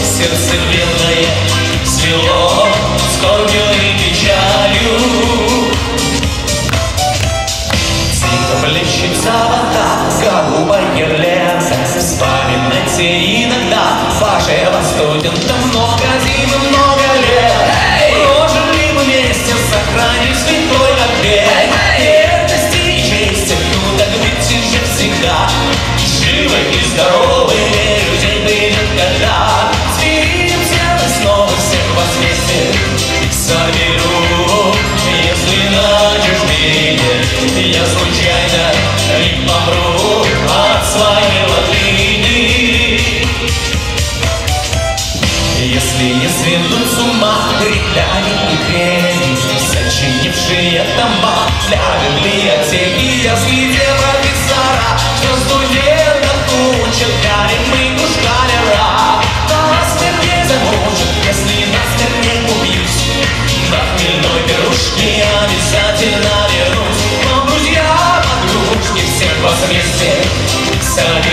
сердце бедное свело скорбью и печалью. Цветом плещется вода, голубая лента, вспоминайте иногда вашего студента. Много зим, много лет прожили мы вместе, сохранив святой обет верности и чести. Ну так будьте же всегда живы и здоровы, людей придет года. Свидимся мы снова, всех вас вместе соберу. Если на чужбине я случайно не помру от своей латыни, если не сведут с ума грекляне и греки, сочинившие тома для библиотеки, если те профессора, что студентов учат, дарим мы шкалера, насмерть не замучат, если насмерть не убьюсь. На хмельной пирушке обязательно вернусь, но, друзья, подружки, всех вас вместе соберу.